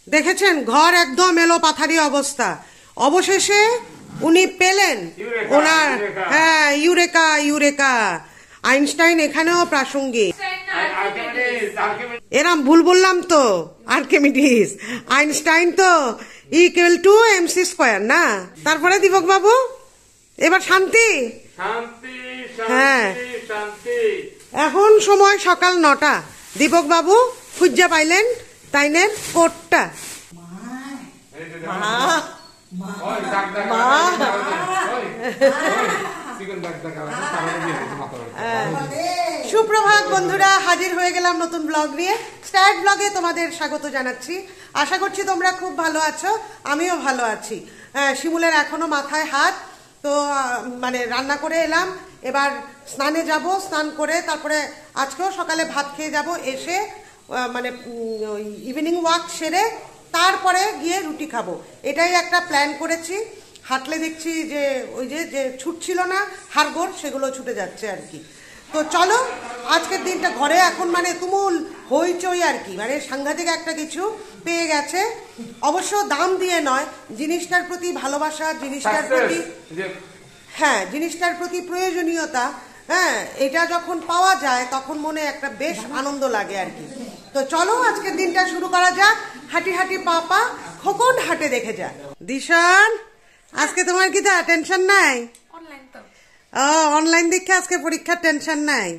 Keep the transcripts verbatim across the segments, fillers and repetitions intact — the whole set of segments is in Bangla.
দেখেছেন ঘর একদম এলো পাথারি অবস্থা। অবশেষে উনি পেলেন ওনার, হ্যাঁ ইউরেকা ইউরেকা আইনস্টাইন এখানেও প্রাসঙ্গিক। এরম ভুল বললাম তো, আর্কিমিডিস আইনস্টাইন তো ইকুয়াল টু এমসি স্কোয়ার না। তারপরে দীপক বাবু এবার শান্তি হ্যাঁ। এখন সময় সকাল নটা। দীপক বাবু খুঁজা পাইলেন তাইনের কোটটা। সুপ্রভাত বন্ধুরা, হাজির হয়ে গেলাম নতুন ব্লগ নিয়ে। স্টার্ট ব্লগে তোমাদের স্বাগত জানাচ্ছি। আশা করছি তোমরা খুব ভালো আছো, আমিও ভালো আছি। শিমুলের এখনো মাথায় হাত, তো মানে রান্না করে এলাম, এবার স্নানে যাব, স্নান করে তারপরে আজকেও সকালে ভাত খেয়ে যাব, এসে মানে ইভিনিং ওয়াক সেরে তারপরে গিয়ে রুটি খাবো, এটাই একটা প্ল্যান করেছি। হাঁটলে দেখছি যে ওই যে যে ছুটছিল না হাড়গোড়, সেগুলো ছুটে যাচ্ছে আর কি। তো চলো আজকের দিনটা ঘরে এখন মানে তুমুল হইচই আর কি, মানে সাংঘাতিক একটা কিছু পেয়ে গেছে। অবশ্য দাম দিয়ে নয়, জিনিসটার প্রতি ভালোবাসা, জিনিসটার প্রতি হ্যাঁ জিনিসটার প্রতি প্রয়োজনীয়তা, হ্যাঁ এটা যখন পাওয়া যায় তখন মনে একটা বেশ আনন্দ লাগে আর কি। তো চলো আজকের দিনটা শুরু করা যাক। হাঁটি হাঁটি পা পা খোকন হাঁটে দেখে যাক। দিশান আজকে তোমার কি তা টেনশন নাই? ও অনলাইন দেখে আজকে পরীক্ষার টেনশন নাই।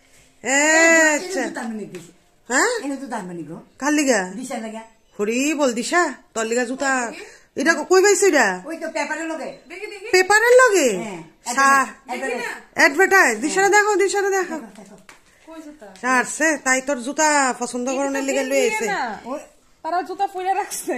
আচ্ছা হ্যাঁ কার লিগা হরি বল দিশা তোর লিগা জুতা এটা কই পাইছো? এটা পেপারের লগে অ্যাডভার্টাইজ। দিশারে দেখো দিশারে দেখো ছাড়ছে, তাই তোর জুতা পছন্দ করনের লিগে লই আইছে। তারা জুতা পরে রাখছে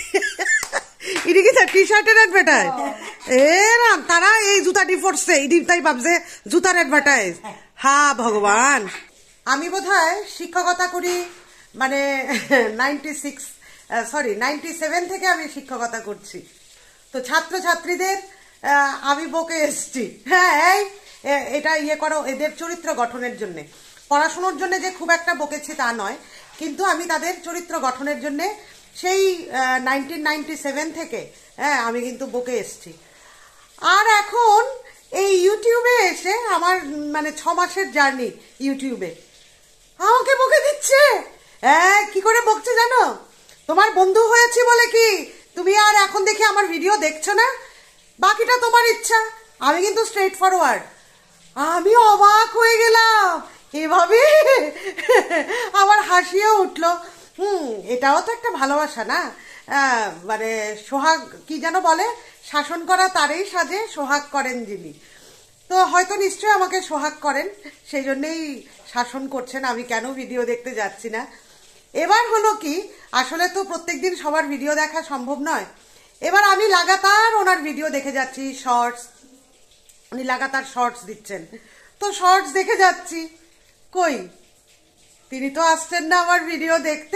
ইডি কি টি শার্টের অ্যাডভার্টাইজ? এরাম তারা এই জুতাটি পরছে, ইডি তাই ভাবছে জুতার অ্যাডভার্টাইজ। হা ভগবান, আমি বোধহয় শিক্ষকতা করি মানে ninety six sorry ninety seven থেকে আমি শিক্ষকতা করছি। তো ছাত্র ছাত্রীদের আমি বকে এসছি, হ্যাঁ এই এটা ইয়ে করো, এদের চরিত্র গঠনের জন্য। পড়াশোনার জন্য যে খুব একটা বকেছি তা নয়, কিন্তু আমি তাদের চরিত্র গঠনের জন্য সেই নাইনটিন নাইনটি সেভেন থেকে হ্যাঁ আমি কিন্তু বকে এসছি। আর এখন এই ইউটিউবে এসে আমার মানে ছ মাসের জার্নি ইউটিউবে আমাকে বকে দিচ্ছে। হ্যাঁ কি করে বকছে জানো? তোমার বন্ধু হয়েছি বলে কি তুমি আর এখন দেখি আমার ভিডিও দেখছো না? বাকিটা তোমার ইচ্ছা। আমি কিন্তু স্ট্রেট ফরওয়ার্ড। আমি অবাক হয়ে গেলাম, এভাবে আমার হাসিও উঠলো। হুম এটাও তো একটা ভালোবাসা না? মানে সোহাগ কি যেন বলে, শাসন করা তারই সাজে সোহাগ করেন যিনি। তো হয়তো নিশ্চয়ই আমাকে সোহাগ করেন, সেই জন্যেই শাসন করছেন আমি কেন ভিডিও দেখতে যাচ্ছি না। এবার হলো কি, আসলে তো প্রত্যেকদিন সবার ভিডিও দেখা সম্ভব নয়। এবার আমি লাগাতার ওনার ভিডিও দেখে যাচ্ছি, শর্টস, উনি লাগাতার শর্টস দিচ্ছেন, তো শর্টস দেখে যাচ্ছি। কই তিনি তো আসছেন না আমার ভিডিও দেখতে।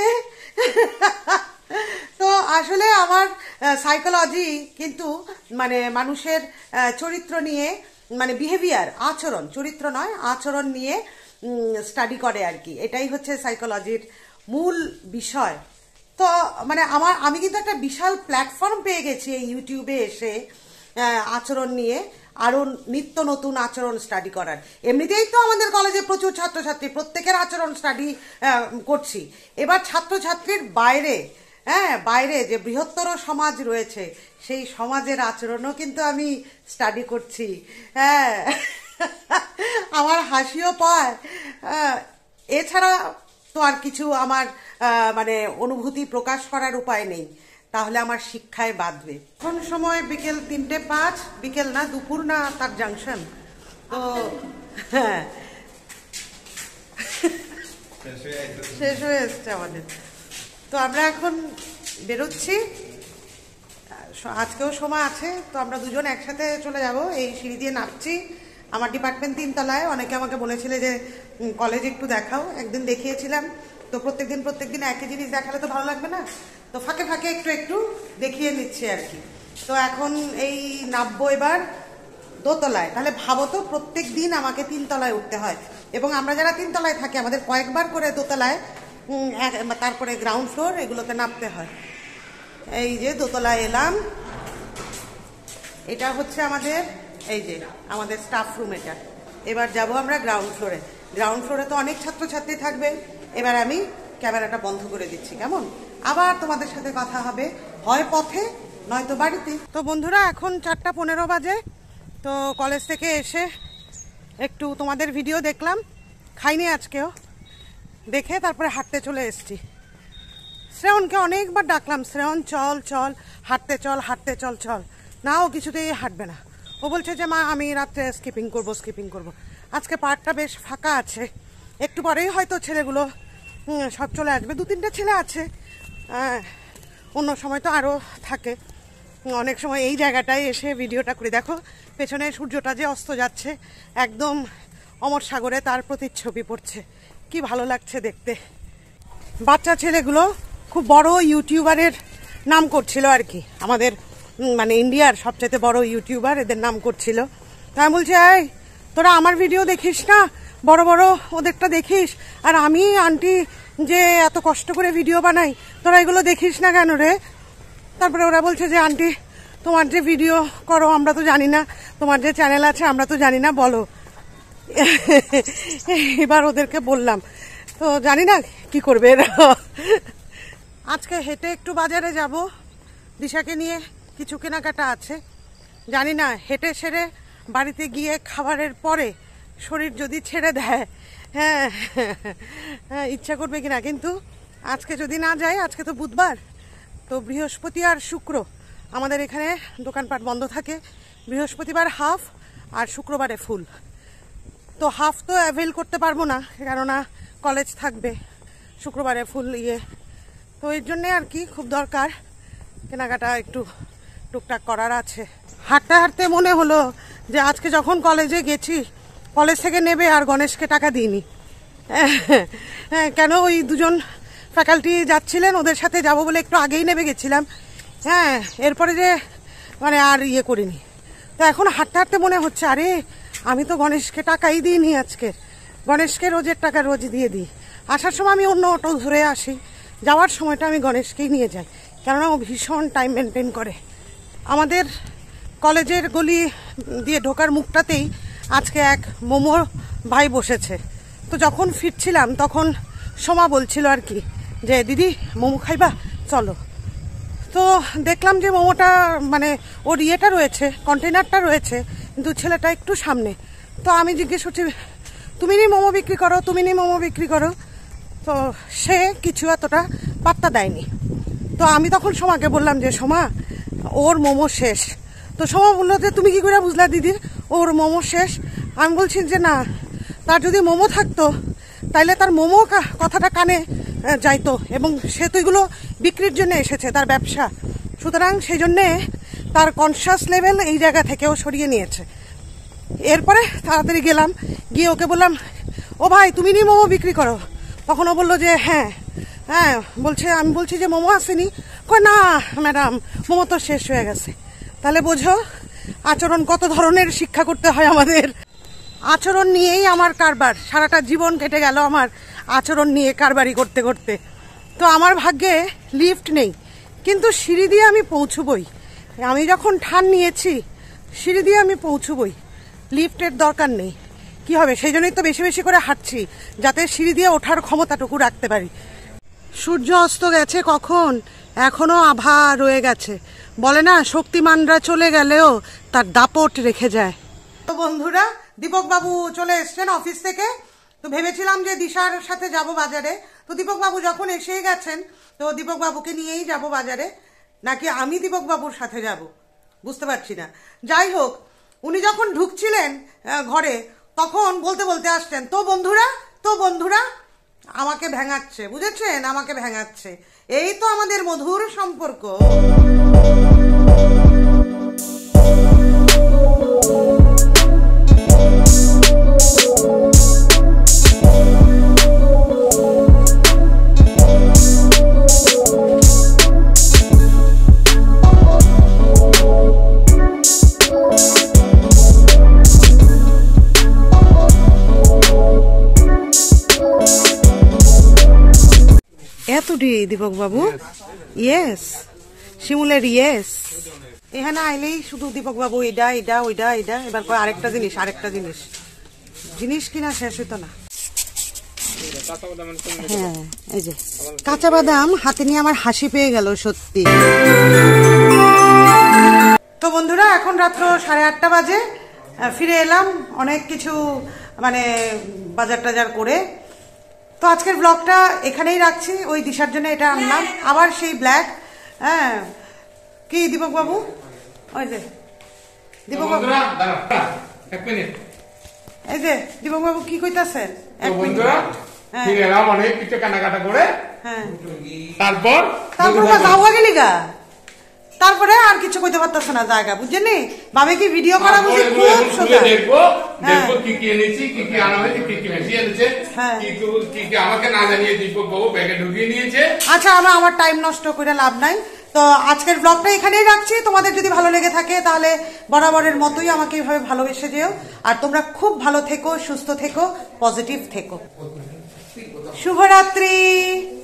তো আসলে আমার সাইকোলজি কিন্তু মানে মানুষের চরিত্র নিয়ে, মানে বিহেভিয়ার, আচরণ, চরিত্র নয় আচরণ নিয়ে স্টাডি করে আর কি। এটাই হচ্ছে সাইকোলজির মূল বিষয়। তো মানে আমার আমি কিন্তু একটা বিশাল প্ল্যাটফর্ম পেয়ে গেছি এই ইউটিউবে এসে আচরণ নিয়ে আরো নিত্য নতুন আচরণ স্টাডি করার। এমনিতেই তো আমাদের কলেজে প্রচুর ছাত্রছাত্রী, প্রত্যেকের আচরণ স্টাডি করছি। এবার ছাত্রছাত্রীর বাইরে, হ্যাঁ বাইরে যে বৃহত্তর সমাজ রয়েছে সেই সমাজের আচরণও কিন্তু আমি স্টাডি করছি। হ্যাঁ আমার হাসিও পায়। এছাড়া তো আর কিছু আমার মানে অনুভূতি প্রকাশ করার উপায় নেই, তাহলে আমার শিক্ষায় বাঁধবে। এখন সময় বিকেল তিনটে পাঁচ, বিকেল না দুপুর না তার জাংশন। তো হ্যাঁ শেষ হয়ে এসছে আমাদের। তো আমরা এখন বেরোচ্ছি, আজকেও সময় আছে, তো আমরা দুজন একসাথে চলে যাব। এই সিঁড়ি দিয়ে নামছি, আমার ডিপার্টমেন্ট তিনতলায়। অনেকে আমাকে বলেছিলে যে কলেজ একটু দেখাও, একদিন দেখিয়েছিলাম। তো প্রত্যেকদিন প্রত্যেকদিন একই জিনিস দেখালে তো ভালো লাগবে না, তো ফাঁকে ফাঁকে একটু একটু দেখিয়ে নিচ্ছে আর কি। তো এখন এই নামবো এবার দোতলায়। তাহলে ভাবো তো প্রত্যেক দিন আমাকে তিনতলায় উঠতে হয়, এবং আমরা যারা তিনতলায় থাকি আমাদের কয়েকবার করে দোতলায়, তারপরে গ্রাউন্ড ফ্লোর এগুলোতে নামতে হয়। এই যে দোতলায় এলাম, এটা হচ্ছে আমাদের এই যে আমাদের স্টাফ রুম। এটা এবার যাব আমরা গ্রাউন্ড ফ্লোরে। গ্রাউন্ড ফ্লোরে তো অনেক ছাত্রছাত্রী থাকবে। এবার আমি ক্যামেরাটা বন্ধ করে দিচ্ছি, কেমন? আবার তোমাদের সাথে কথা হবে, হয় পথে নয়তো বাড়িতে। তো বন্ধুরা, এখন চারটা পনেরো বাজে। তো কলেজ থেকে এসে একটু তোমাদের ভিডিও দেখলাম, খাইনি আজকেও, দেখে তারপরে হাঁটতে চলে এসছি। শ্রেয়নকে অনেকবার ডাকলাম, শ্রেয়ন চল চল হাঁটতে চল হাঁটতে চল চল, না ও কিছুতেই হাঁটবে না। ও বলছে যে মা আমি রাত্রে স্কিপিং করব স্কিপিং করব। আজকে পার্কটা বেশ ফাঁকা আছে, একটু পরেই হয়তো ছেলেগুলো সব চলে আসবে। দু তিনটে ছেলে আছে, অন্য সময় তো আরও থাকে। অনেক সময় এই জায়গাটায় এসে ভিডিওটা করে দেখো, পেছনে সূর্যটা যে অস্ত যাচ্ছে, একদম অমর সাগরে তার প্রতিচ্ছবি পড়ছে, কি ভালো লাগছে দেখতে। বাচ্চা ছেলেগুলো খুব বড় ইউটিউবারের নাম করছিল আর কি, আমাদের মানে ইন্ডিয়ার সবচেয়ে বড় ইউটিউবার এদের নাম করছিল। তাই বলছে এই তোরা আমার ভিডিও দেখিস না, বড় বড় ওদেরটা দেখিস, আর আমি আন্টি যে এত কষ্ট করে ভিডিও বানাই তোরা এগুলো দেখিস না কেন রে? তারপরে ওরা বলছে যে আন্টি তোমার যে ভিডিও করো আমরা তো জানি না, তোমার যে চ্যানেল আছে আমরা তো জানি না, বলো। এবার ওদেরকে বললাম, তো জানি না কি করবে এরা। আজকে হেঁটে একটু বাজারে যাব, দিশাকে নিয়ে কিছু কেনাকাটা আছে। জানি না হেঁটে সেরে বাড়িতে গিয়ে খাবারের পরে শরীর যদি ছেড়ে দেয়, হ্যাঁ হ্যাঁ ইচ্ছা করবে কিনা। কিন্তু আজকে যদি না যাই, আজকে তো বুধবার, তো বৃহস্পতি আর শুক্র আমাদের এখানে দোকানপাট বন্ধ থাকে। বৃহস্পতিবার হাফ আর শুক্রবারে ফুল। তো হাফ তো অ্যাভেল করতে পারবো না, কেননা কলেজ থাকবে, শুক্রবারে ফুল ইয়ে। তো এর জন্যে আর কি খুব দরকার, কেনাকাটা একটু টুকটাক করার আছে। হাঁটতে হাঁটতে মনে হলো যে আজকে যখন কলেজে গেছি, কলেজ থেকে নেবে আর গণেশকে টাকা দিইনি। হ্যাঁ, কেন ওই দুজন ফ্যাকাল্টি যাচ্ছিলেন, ওদের সাথে যাব বলে একটু আগেই নেবে গেছিলাম। হ্যাঁ, এরপরে যে মানে আর ইয়ে করিনি। তো এখন হাঁটতে হাঁটতে মনে হচ্ছে আরে আমি তো গণেশকে টাকাই দিইনি আজকে, গণেশকে রোজের টাকা রোজ দিয়ে দিই। আসার সময় আমি অন্য অটো ধরে আসি, যাওয়ার সময়টা আমি গণেশকেই নিয়ে যাই, কেননা ও ভীষণ টাইম মেনটেন করে। আমাদের কলেজের গলি দিয়ে ঢোকার মুখটাতেই আজকে এক মোমো ভাই বসেছে। তো যখন ফিরছিলাম তখন সোমা বলছিল আর কি যে দিদি মোমো খাইবা চলো। তো দেখলাম যে মোমোটা মানে ওর ইয়েটা রয়েছে, কন্টেনারটা রয়েছে, কিন্তু ছেলেটা একটু সামনে। তো আমি জিজ্ঞেস করছি তুমি নি মোমো বিক্রি করো, তুমি নি মোমো বিক্রি করো। তো সে কিছু এতটা পাত্তা দেয়নি। তো আমি তখন সোমাকে বললাম যে সোমা ওর মোমো শেষ। তো সোমা বললো যে তুমি কি করে বুঝলা দিদি ওর মোমো শেষ? আমি বলছি যে না, তার যদি মোমো থাকতো তাইলে তার মোমো কথাটা কানে যাইতো, এবং সে তো এগুলো বিক্রির জন্য এসেছে, তার ব্যবসা, সুতরাং সেই জন্যে তার কনসিয়াস লেভেল এই জায়গা থেকেও সরিয়ে নিয়েছে। এরপরে তাড়াতাড়ি গেলাম, গিয়ে ওকে বললাম ও ভাই তুমি নি মোমো বিক্রি করো? তখন ও বললো যে হ্যাঁ হ্যাঁ বলছে। আমি বলছি যে মোমো আসেনি? কই না ম্যাডাম, মোমো তো শেষ হয়ে গেছে। তাহলে বোঝো আচরণ কত ধরনের শিক্ষা করতে হয় আমাদের। আচরণ নিয়েই আমার কারবার, সারাটা জীবন কেটে গেল আমার আচরণ নিয়ে কারবারি করতে করতে। তো আমার ভাগ্যে লিফট নেই, কিন্তু সিঁড়ি দিয়ে আমি পৌঁছবই। আমি যখন ঠান নিয়েছি সিঁড়ি দিয়ে আমি পৌঁছবই, লিফটের দরকার নেই। কি হবে, সেই জন্যই তো বেশি বেশি করে হাঁটছি, যাতে সিঁড়ি দিয়ে ওঠার ক্ষমতাটুকু রাখতে পারি। সূর্য অস্ত গেছে কখন, এখনো আভা রয়ে গেছে। বলে না শক্তিমানরা চলে গেলেও তার দাপট রেখে যায়। তো বন্ধুরা, দীপক বাবু চলে এসছেন অফিস থেকে। তো ভেবেছিলাম যে দিশার সাথে যাব বাজারে। তো দীপক বাবু যখন এসেই গেছেন, তো দীপক বাবুকে নিয়েই যাব বাজারে, নাকি আমি দীপক বাবুর সাথে যাব বুঝতে পারছি না। যাই হোক, উনি যখন ঢুকছিলেন ঘরে তখন বলতে বলতে আসছেন তো বন্ধুরা, তো বন্ধুরা আমাকে ভেঙাচ্ছে, বুঝেছেন, আমাকে ভেঙাচ্ছে। এই তো আমাদের মধুর সম্পর্ক। এত ডি দীপক বাবু? ইয়েস, শিমুলের ইয়েস এখানে আইলেই শুধু দীপক বাবু এটা এটা ওইটা এটা এবার কয় আরেকটা জিনিস আরেকটা জিনিস জিনিস কিনা শেষ হইতো না। হ্যাঁ এই যে কাঁচা বাদাম হাতে নিয়ে আমার হাসি পেয়ে গেল সত্যি। তো বন্ধুরা এখন রাত্র সাড়ে আটটা বাজে, ফিরে এলাম অনেক কিছু মানে বাজার টাজার করে। তো আজকের ব্লগটা এখানেই রাখছি, ওই দিশার জন্য এটা আনলাম আবার সেই ব্ল্যাক। হ্যাঁ কি দীপক বাবু, ওই যে দীপক বাবু এক মিনিট, এই যে দীপক বাবু কি কইতাছেন? অনেক কিছু কেনাকাটা করে হ্যাঁ তারপর তারপর যাওয়া গেলি গা, তারপরে আর কিছু কইতে পারতেছে না জায়গা বুঝছেন। ভাবে কি ভিডিও করা বুঝি খুব সোজা। দেখবো দেখবো কি কি এনেছি, কি কি আনা হয়েছে, কি কি বেশি এনেছে, কি কি আমাকে না জানিয়ে দীপক বাবু ব্যাগে ঢুকিয়ে নিয়েছে। আচ্ছা আমরা আমার টাইম নষ্ট করে লাভ নাই। তো আজকের ব্লগটা এখানেই রাখছি। তোমাদের যদি ভালো লেগে থাকে তাহলে বরাবরের মতোই আমাকে এইভাবে ভালোবেসে যেও। আর তোমরা খুব ভালো থেকো, সুস্থ থেকো, পজিটিভ থেকো। শুভরাত্রি।